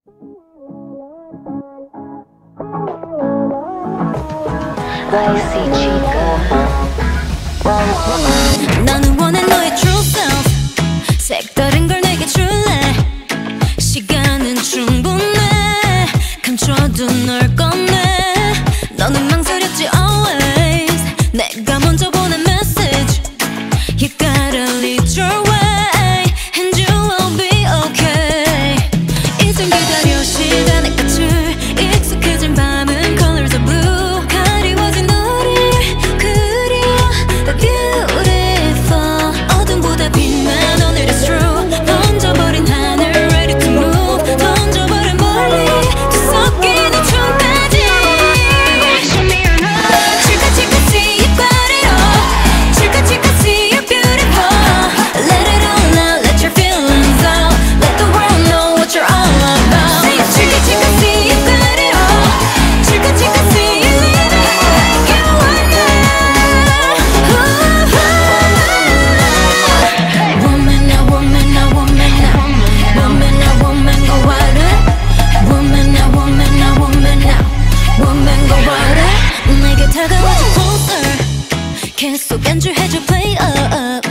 YC Chica. 나는 원해 너의 true self. 색다른 걸 내게 줄래. 시간은 충분해. 감춰도 널 꺼내. 너는 망설였지 always. 내가 먼저 보낸 message. You gotta lead your way and you will be okay. 이젠 기다려 시간의 끝을. 익숙해진 밤은 colors of blue. 가리워진 너를 그려 But beautiful. 어둠보다 빛난 오늘 is true. 던져버린 하늘 ready to move. 던져버린 멀리 뒤섞이는 춤까지. Chica chica see you got it all. Chica chica see you're beautiful. Let it all out, let your feelings out. Let the world know what you're all about. Chica chica see you got it all. Chica chica see you living like you want now. Woman now, woman now, woman now. Woman now, woman go harder. Woman now, woman now, woman now. Woman go harder. 내게 다가와줘 closer. 계속 안주해줘 play up.